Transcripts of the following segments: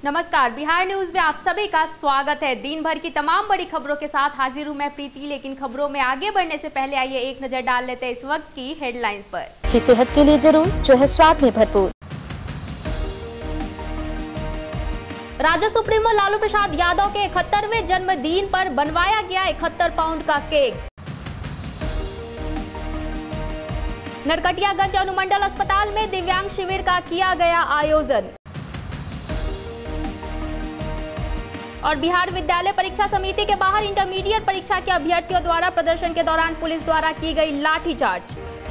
नमस्कार, बिहार न्यूज में आप सभी का स्वागत है। दिन भर की तमाम बड़ी खबरों के साथ हाजिर हूं मैं प्रीति। लेकिन खबरों में आगे बढ़ने से पहले आइए एक नजर डाल लेते हैं इस वक्त की हेडलाइंस पर। अच्छी सेहत के लिए जरूर, जो है स्वाद में भरपूर। राजद सुप्रीमो लालू प्रसाद यादव के 71वें जन्मदिन पर बनवाया गया 71 पाउंड का केक। नरकटियागंज अनुमंडल अस्पताल में दिव्यांग शिविर का किया गया आयोजन। और बिहार विद्यालय परीक्षा समिति के बाहर इंटरमीडिएट परीक्षा के अभ्यर्थियों द्वारा प्रदर्शन के दौरान पुलिस द्वारा की गई लाठीचार्ज।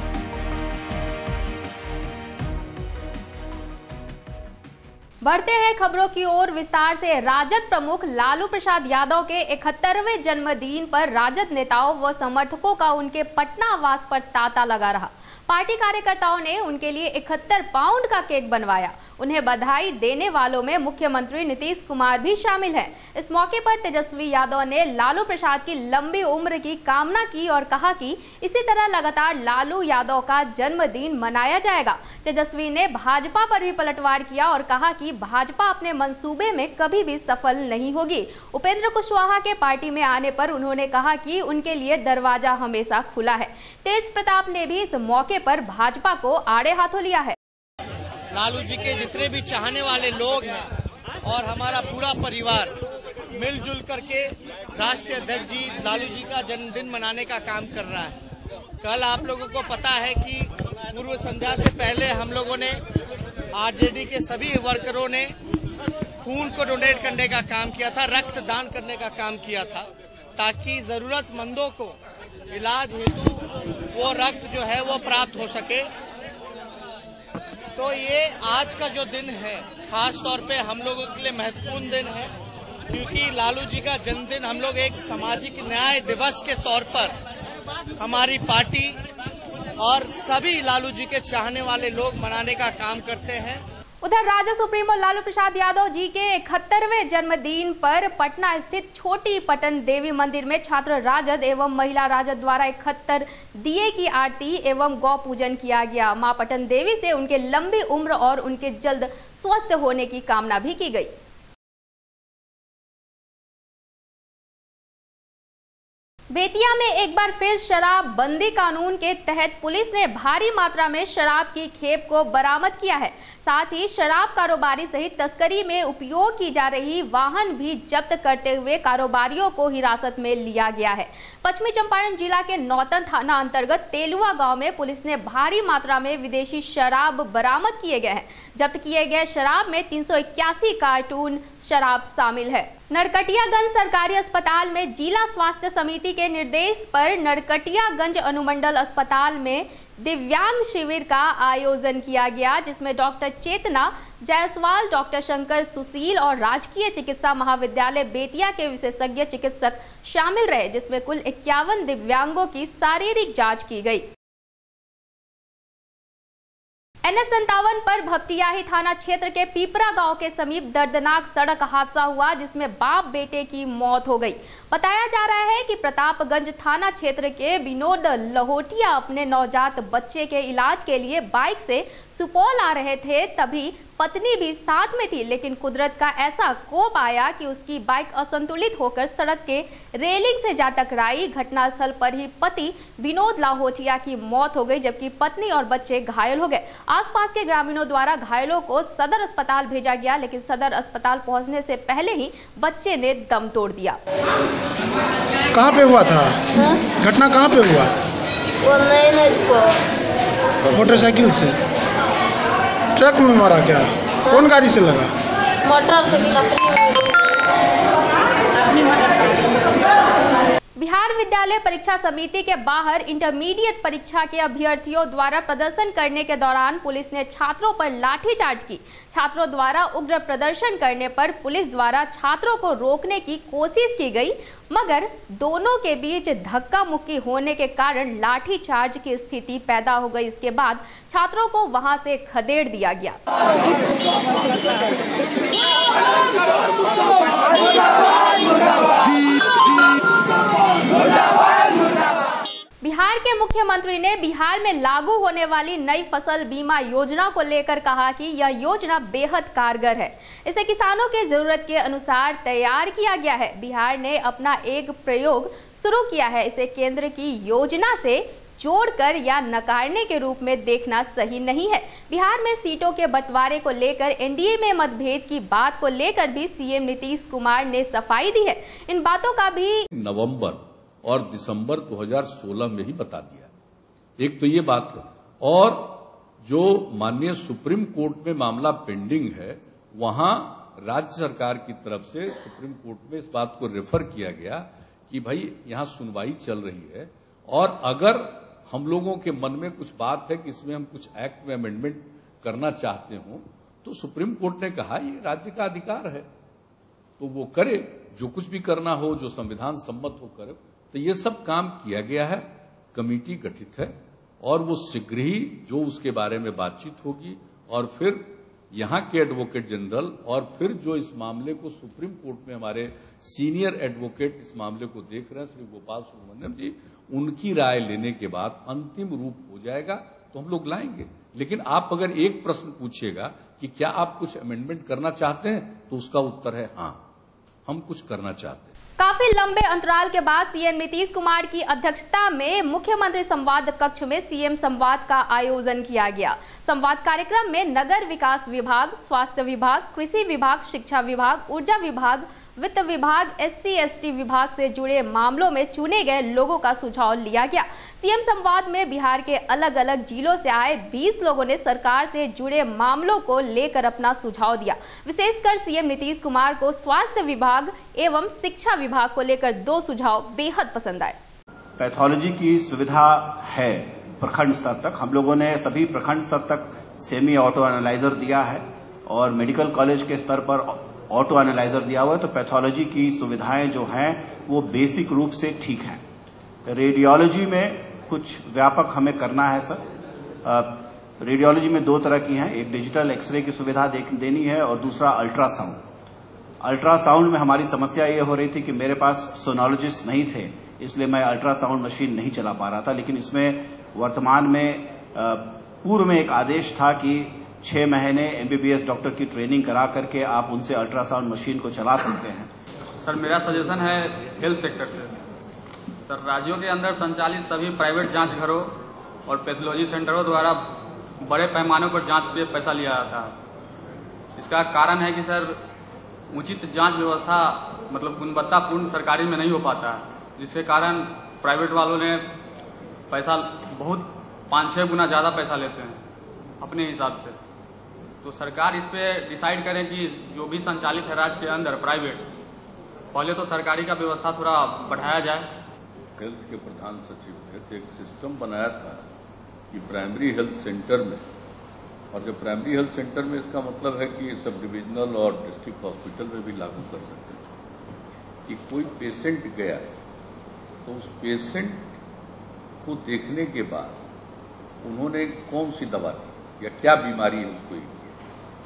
बढ़ते हैं खबरों की ओर विस्तार से। राजद प्रमुख लालू प्रसाद यादव के 71वें जन्मदिन पर राजद नेताओं व समर्थकों का उनके पटना आवास पर तांता लगा रहा। पार्टी कार्यकर्ताओं ने उनके लिए 71 पाउंड का केक बनवाया। उन्हें बधाई देने वालों में मुख्यमंत्री नीतीश कुमार भी शामिल हैं। इस मौके पर तेजस्वी यादव ने लालू प्रसाद की लंबी उम्र की कामना की और कहा कि इसी तरह लगातार लालू यादव का जन्मदिन मनाया जाएगा। तेजस्वी ने भाजपा पर भी पलटवार किया और कहा कि भाजपा अपने मंसूबे में कभी भी सफल नहीं होगी। उपेंद्र कुशवाहा के पार्टी में आने पर उन्होंने कहा कि उनके लिए दरवाजा हमेशा खुला है। तेज प्रताप ने भी इस मौके पर भाजपा को आड़े हाथों लिया है। लालू जी के जितने भी चाहने वाले लोग हैं और हमारा पूरा परिवार मिलजुल करके राष्ट्रीय अध्यक्ष जी लालू जी का जन्मदिन मनाने का काम कर रहा है। कल आप लोगों को पता है कि पूर्व संध्या से पहले हम लोगों ने आरजेडी के सभी वर्करों ने खून को डोनेट करने का काम किया था, रक्तदान करने का काम किया था, ताकि जरूरतमंदों को इलाज हेतु वो रक्त जो है वो प्राप्त हो सके। तो ये आज का जो दिन है खास तौर पे हम लोगों के लिए महत्वपूर्ण दिन है, क्योंकि लालू जी का जन्मदिन हम लोग एक सामाजिक न्याय दिवस के तौर पर हमारी पार्टी और सभी लालू जी के चाहने वाले लोग मनाने का काम करते हैं। उधर राजद सुप्रीमो लालू प्रसाद यादव जी के 71वें जन्मदिन पर पटना स्थित छोटी पटन देवी मंदिर में छात्र राजद एवं महिला राजद द्वारा 71 दिए की आरती एवं गौ पूजन किया गया। मां पटन देवी से उनके लंबी उम्र और उनके जल्द स्वस्थ होने की कामना भी की गई। बेतिया में एक बार फिर शराब बंदी कानून के तहत पुलिस ने भारी मात्रा में शराब की खेप को बरामद किया है। साथ ही शराब कारोबारी सहित तस्करी में उपयोग की जा रही वाहन भी जब्त करते हुए कारोबारियों को हिरासत में लिया गया है। पश्चिमी चंपारण जिला के नौतन थाना अंतर्गत तेलुआ गांव में पुलिस ने भारी मात्रा में विदेशी शराब बरामद किए गए हैं। जब्त किए गए शराब में 381 कार्टून शराब शामिल है। नरकटियागंज सरकारी अस्पताल में जिला स्वास्थ्य समिति के निर्देश पर नरकटियागंज अनुमंडल अस्पताल में दिव्यांग शिविर का आयोजन किया गया, जिसमें डॉक्टर चेतना जायसवाल, डॉक्टर शंकर सुशील और राजकीय चिकित्सा महाविद्यालय बेतिया के विशेषज्ञ चिकित्सक शामिल रहे, जिसमें कुल 51 दिव्यांगों की शारीरिक जांच की गई। NH57 पर भपटियाही थाना क्षेत्र के पीपरा गांव के समीप दर्दनाक सड़क हादसा हुआ, जिसमें बाप बेटे की मौत हो गई। बताया जा रहा है कि प्रतापगंज थाना क्षेत्र के विनोद लहोटिया अपने नवजात बच्चे के इलाज के लिए बाइक से सुपौल आ रहे थे, तभी पत्नी भी साथ में थी, लेकिन कुदरत का ऐसा कोप आया कि उसकी बाइक असंतुलित होकर सड़क के रेलिंग से जा टकराई। घटनास्थल पर ही पति विनोद लाहोटिया की मौत हो गई, जबकि पत्नी और बच्चे घायल हो गए। आसपास के ग्रामीणों द्वारा घायलों को सदर अस्पताल भेजा गया, लेकिन सदर अस्पताल पहुंचने से पहले ही बच्चे ने दम तोड़ दिया। कहाँ पे हुआ था? घटना कहाँ पे हुआ? मोटरसाइकिल से? ट्रक में मारा क्या? कौन गाड़ी से लगा? बिहार विद्यालय परीक्षा समिति के बाहर इंटरमीडिएट परीक्षा के अभ्यर्थियों द्वारा प्रदर्शन करने के दौरान पुलिस ने छात्रों पर लाठीचार्ज की। छात्रों द्वारा उग्र प्रदर्शन करने पर पुलिस द्वारा छात्रों को रोकने की कोशिश की गई, मगर दोनों के बीच धक्का मुक्की होने के कारण लाठीचार्ज की स्थिति पैदा हो गई। इसके बाद छात्रों को वहां से खदेड़ दिया गया। बिहार के मुख्यमंत्री मुख्यमंत्री ने बिहार में लागू होने वाली नई फसल बीमा योजना को लेकर कहा कि यह योजना बेहद कारगर है। इसे किसानों के जरूरत के अनुसार तैयार किया गया है। बिहार ने अपना एक प्रयोग शुरू किया है। इसे केंद्र की योजना से जोड़कर या नकारने के रूप में देखना सही नहीं है। बिहार में सीटों के बंटवारे को लेकर एनडीए में मतभेद की बात को लेकर भी सीएम नीतीश कुमार ने सफाई दी है। इन बातों का भी नवंबर और दिसंबर 2016 में ही बता दिया। एक तो ये बात है, और जो माननीय सुप्रीम कोर्ट में मामला पेंडिंग है, वहां राज्य सरकार की तरफ से सुप्रीम कोर्ट में इस बात को रेफर किया गया कि भाई यहां सुनवाई चल रही है, और अगर हम लोगों के मन में कुछ बात है कि इसमें हम कुछ एक्ट में अमेंडमेंट करना चाहते हो, तो सुप्रीम कोर्ट ने कहा ये राज्य का अधिकार है, तो वो करे, जो कुछ भी करना हो, जो संविधान सम्मत हो करे। तो ये सब काम किया गया है, कमेटी गठित है, और वो शीघ्र ही जो उसके बारे में बातचीत होगी, और फिर यहां के एडवोकेट जनरल और फिर जो इस मामले को सुप्रीम कोर्ट में हमारे सीनियर एडवोकेट इस मामले को देख रहे हैं, श्री गोपाल सुब्रमण्यम जी, उनकी राय लेने के बाद अंतिम रूप हो जाएगा तो हम लोग लाएंगे। लेकिन आप अगर एक प्रश्न पूछिएगा कि क्या आप कुछ अमेंडमेंट करना चाहते हैं, तो उसका उत्तर है हाँ, हम कुछ करना चाहते हैं। काफी लंबे अंतराल के बाद सीएम नीतीश कुमार की अध्यक्षता में मुख्यमंत्री संवाद कक्ष में सीएम संवाद का आयोजन किया गया। संवाद कार्यक्रम में नगर विकास विभाग, स्वास्थ्य विभाग, कृषि विभाग, शिक्षा विभाग, ऊर्जा विभाग, वित्त विभाग, SC/ST विभाग से जुड़े मामलों में चुने गए लोगों का सुझाव लिया गया। सीएम संवाद में बिहार के अलग अलग जिलों से आए 20 लोगों ने सरकार से जुड़े मामलों को लेकर अपना सुझाव दिया। विशेषकर सीएम नीतीश कुमार को स्वास्थ्य विभाग एवं शिक्षा विभाग को लेकर 2 सुझाव बेहद पसंद आए। पैथोलॉजी की सुविधा है प्रखंड स्तर तक, हम लोगों ने सभी प्रखंड स्तर तक सेमी ऑटो एनालाइजर दिया है, और मेडिकल कॉलेज के स्तर पर ऑटो एनालाइजर दिया हुआ है। तो पैथोलॉजी की सुविधाएं जो हैं वो बेसिक रूप से ठीक हैं। रेडियोलॉजी में कुछ व्यापक हमें करना है सर। रेडियोलॉजी में 2 तरह की हैं, एक डिजिटल एक्सरे की सुविधा देनी है, और दूसरा अल्ट्रासाउंड। अल्ट्रासाउंड में हमारी समस्या ये हो रही थी कि मेरे पास सोनोलॉजिस्ट नहीं थे, इसलिए मैं अल्ट्रासाउंड मशीन नहीं चला पा रहा था। लेकिन इसमें वर्तमान में पूर्व में एक आदेश था कि 6 महीने MBBS डॉक्टर की ट्रेनिंग करा करके आप उनसे अल्ट्रासाउंड मशीन को चला सकते हैं। सर मेरा सजेशन है हेल्थ सेक्टर से। सर राज्यों के अंदर संचालित सभी प्राइवेट जांच घरों और पैथोलॉजी सेंटरों द्वारा बड़े पैमाने पर जांच पे पैसा लिया जाता है। इसका कारण है कि सर उचित जांच व्यवस्था मतलब गुणवत्तापूर्ण सरकारी में नहीं हो पाता है, जिसके कारण प्राइवेट वालों ने पैसा बहुत 5-6 गुना ज्यादा पैसा लेते हैं अपने हिसाब से। तो सरकार इस पे डिसाइड करे कि जो भी संचालित है राज्य के अंदर प्राइवेट, पहले तो सरकारी का व्यवस्था थोड़ा बढ़ाया जाए। हेल्थ के प्रधान सचिव थे, तो एक सिस्टम बनाया था कि प्राइमरी हेल्थ सेंटर में, और जो प्राइमरी हेल्थ सेंटर में इसका मतलब है कि सब डिविजनल और डिस्ट्रिक्ट हॉस्पिटल में भी लागू कर सकते हैं कि कोई पेशेंट गया तो उस पेशेंट को देखने के बाद उन्होंने कौन सी दवा दी या क्या बीमारी है उसको ये किया,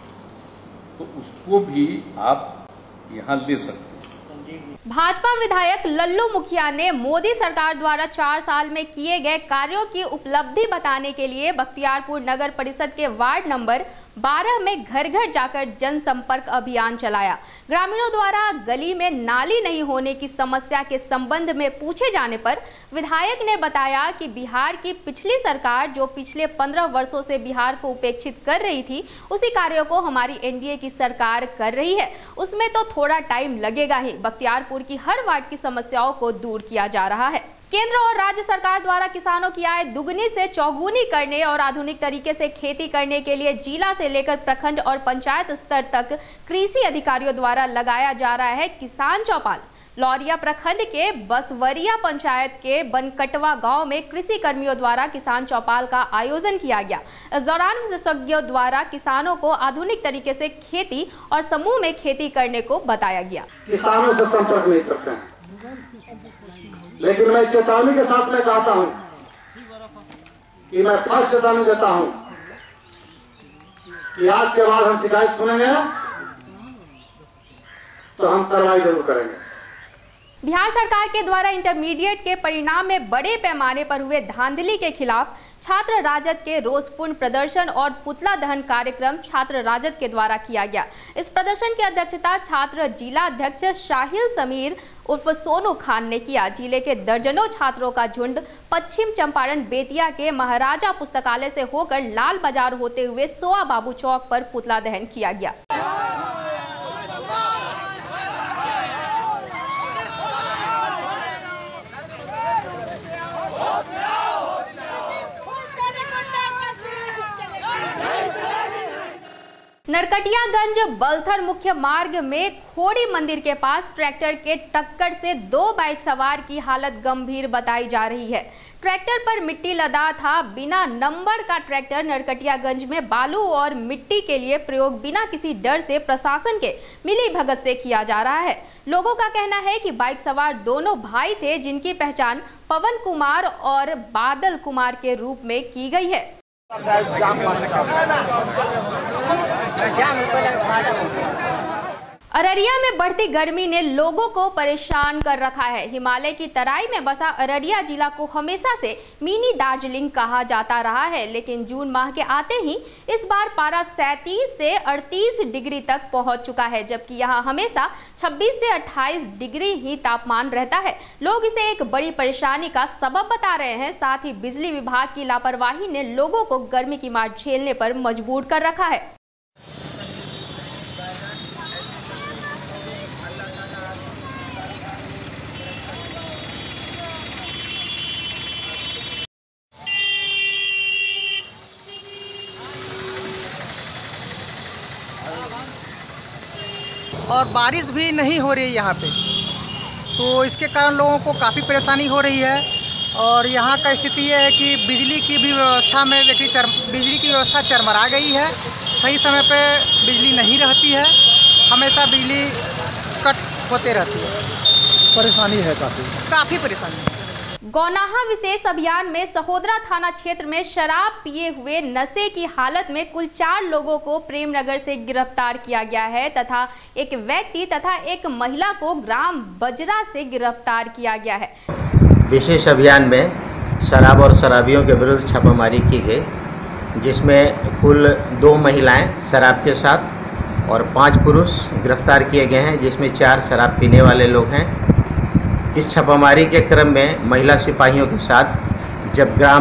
तो उसको भी आप यहां ले सकते हैं। भाजपा विधायक लल्लू मुखिया ने मोदी सरकार द्वारा 4 साल में किए गए कार्यों की उपलब्धि बताने के लिए बख्तियारपुर नगर परिषद के वार्ड नंबर 12 में घर घर जाकर जनसंपर्क अभियान चलाया। ग्रामीणों द्वारा गली में नाली नहीं होने की समस्या के संबंध में पूछे जाने पर विधायक ने बताया कि बिहार की पिछली सरकार जो पिछले 15 वर्षों से बिहार को उपेक्षित कर रही थी, उसी कार्यों को हमारी एनडीए की सरकार कर रही है। उसमें तो थोड़ा टाइम लगेगा ही। बख्तियारपुर की हर वार्ड की समस्याओं को दूर किया जा रहा है। केंद्र और राज्य सरकार द्वारा किसानों की आय दुगनी से चौगुनी करने और आधुनिक तरीके से खेती करने के लिए जिला से लेकर प्रखंड और पंचायत स्तर तक कृषि अधिकारियों द्वारा लगाया जा रहा है किसान चौपाल। लौरिया प्रखंड के बसवरिया पंचायत के बनकटवा गांव में कृषि कर्मियों द्वारा किसान चौपाल का आयोजन किया गया। इस दौरान विशेषज्ञों द्वारा किसानों को आधुनिक तरीके से खेती और समूह में खेती करने को बताया गया। किसानों से संपर्क नहीं करते हैं, लेकिन मैं चेतावनी के साथ में कहता हूं कि मैं फर्स्ट चेतावनी देता हूं कि आज के बाद हम शिकायत सुनेंगे तो हम कार्रवाई जरूर करेंगे। बिहार सरकार के द्वारा इंटरमीडिएट के परिणाम में बड़े पैमाने पर हुए धांधली के खिलाफ छात्र राजद के रोषपूर्ण प्रदर्शन और पुतला दहन कार्यक्रम छात्र राजद के द्वारा किया गया। इस प्रदर्शन की अध्यक्षता छात्र जिला अध्यक्ष शाहिल समीर उर्फ सोनू खान ने किया। जिले के दर्जनों छात्रों का झुंड पश्चिम चंपारण बेतिया के महाराजा पुस्तकालय से होकर लाल बाजार होते हुए सोआ बाबू चौक पर पुतला दहन किया गया। नरकटियागंज बलथर मुख्य मार्ग में खोड़ी मंदिर के पास ट्रैक्टर के टक्कर से 2 बाइक सवार की हालत गंभीर बताई जा रही है। ट्रैक्टर पर मिट्टी लदा था। बिना नंबर का ट्रैक्टर नरकटियागंज में बालू और मिट्टी के लिए प्रयोग बिना किसी डर से प्रशासन के मिली भगत से किया जा रहा है। लोगों का कहना है कि बाइक सवार दोनों भाई थे, जिनकी पहचान पवन कुमार और बादल कुमार के रूप में की गई है। अररिया में बढ़ती गर्मी ने लोगों को परेशान कर रखा है। हिमालय की तराई में बसा अररिया जिला को हमेशा से मिनी दार्जिलिंग कहा जाता रहा है, लेकिन जून माह के आते ही इस बार पारा 37 से 38 डिग्री तक पहुंच चुका है, जबकि यहां हमेशा 26 से 28 डिग्री ही तापमान रहता है। लोग इसे एक बड़ी परेशानी का सबब बता रहे हैं। साथ ही बिजली विभाग की लापरवाही ने लोगों को गर्मी की मार झेलने पर मजबूर कर रखा है। और बारिश भी नहीं हो रही है यहाँ पे, तो इसके कारण लोगों को काफ़ी परेशानी हो रही है। और यहाँ का स्थिति ये है कि बिजली की भी व्यवस्था में देखिए बिजली की व्यवस्था चरमरा गई है। सही समय पे बिजली नहीं रहती है, हमेशा बिजली कट होते रहती है। परेशानी है, काफ़ी परेशानी है। गौनाहा विशेष अभियान में सहोदरा थाना क्षेत्र में शराब पिए हुए नशे की हालत में कुल 4 लोगों को प्रेमनगर से गिरफ्तार किया गया है तथा एक व्यक्ति तथा एक महिला को ग्राम बजरा से गिरफ्तार किया गया है। विशेष अभियान में शराब और शराबियों के विरुद्ध छापामारी की गई, जिसमें कुल 2 महिलाएं शराब के साथ और 5 पुरुष गिरफ्तार किए गए हैं, जिसमें 4 शराब पीने वाले लोग हैं। इस छापामारी के क्रम में महिला सिपाहियों के साथ जब ग्राम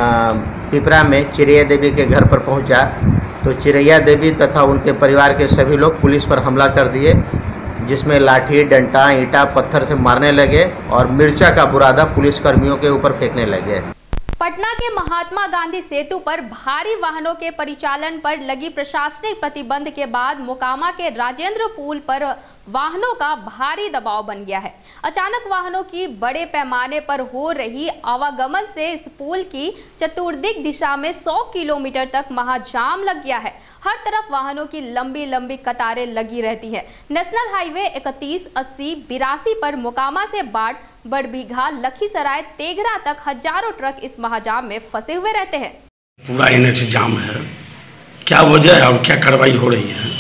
पिपरा में चिरैया देवी के घर पर पहुंचा, तो चिरैया देवी तथा उनके परिवार के सभी लोग पुलिस पर हमला कर दिए, जिसमें लाठी, डंडा, ईंटा, पत्थर से मारने लगे और मिर्चा का बुरादा पुलिसकर्मियों के ऊपर फेंकने लगे। पटना के महात्मा गांधी सेतु पर भारी वाहनों के परिचालन पर लगी प्रशासनिक प्रतिबंध के बाद मोकामा के राजेंद्र पुल पर वाहनों का भारी दबाव बन गया है। अचानक वाहनों की बड़े पैमाने पर हो रही आवागमन से इस पुल की चतुर्दिक दिशा में 100 किलोमीटर तक महाजाम लग गया है। हर तरफ वाहनों की लंबी लंबी कतारें लगी रहती हैं। नेशनल हाईवे 31, 80, 82 पर मोकामा से बाट, बड़बीघा, लखीसराय, तेघड़ा तक हजारों ट्रक इस महाजाम में फंसे हुए रहते हैं। पूरा एनएच जाम है, क्या वजह है और क्या कार्रवाई हो रही है?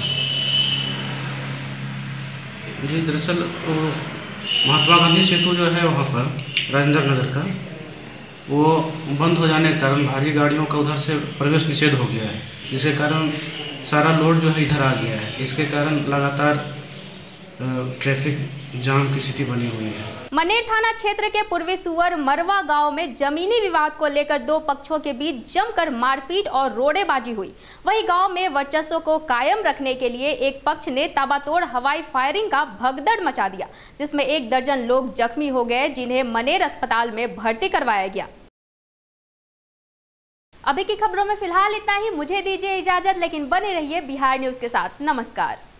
जी, दरअसल महात्मा गांधी सेतु जो है वहाँ पर राजेंद्र नगर का, वो बंद हो जाने के कारण भारी गाड़ियों का उधर से प्रवेश निषेध हो गया है, जिसके कारण सारा लोड जो है इधर आ गया है। इसके कारण लगातार ट्रैफिक जाम की स्थिति बनी हुई है। मनेर थाना क्षेत्र के पूर्वी सुअर मरवा गांव में जमीनी विवाद को लेकर 2 पक्षों के बीच जमकर मारपीट और रोड़ेबाजी हुई। वहीं गांव में वर्चस्व को कायम रखने के लिए एक पक्ष ने ताबड़तोड़ हवाई फायरिंग का भगदड़ मचा दिया, जिसमें 1 दर्जन लोग जख्मी हो गए, जिन्हें मनेर अस्पताल में भर्ती करवाया गया। अभी की खबरों में फिलहाल इतना ही। मुझे दीजिए इजाजत, लेकिन बने रहिए बिहार न्यूज के साथ। नमस्कार।